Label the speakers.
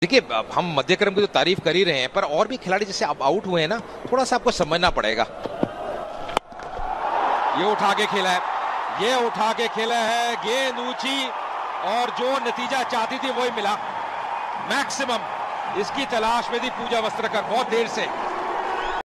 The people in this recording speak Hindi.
Speaker 1: देखिए, अब हम मध्यक्रम की तो तारीफ कर ही रहे हैं, पर और भी खिलाड़ी जैसे अब आउट हुए हैं ना, थोड़ा सा आपको समझना पड़ेगा।
Speaker 2: ये उठा के खेला है, ये उठा के खेला है, गेंद ऊंची, और जो नतीजा चाहती थी वही मिला। मैक्सिमम इसकी तलाश में थी पूजा वस्त्रकर बहुत देर से।